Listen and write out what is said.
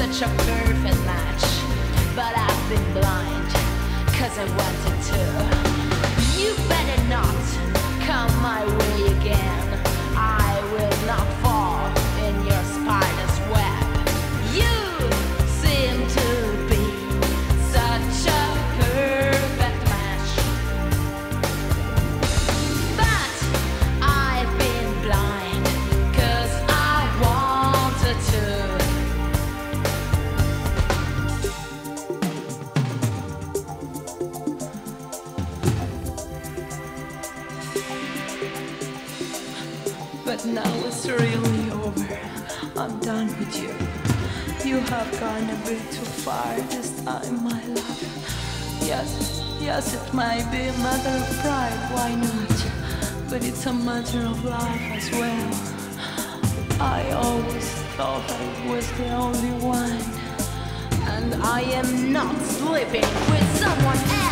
such a perfect match. But I've been blind, cause I wanted to. You better not come my way again. I will not fall in your spider's web. You seem to be such a perfect match. But I've been blind, cause I wanted to. But now it's really over. I'm done with you. You have gone a bit too far this time, my love. Yes, it might be a matter of pride, why not? But it's a matter of life as well. I always thought I was the only one, and I am not sleeping with someone else.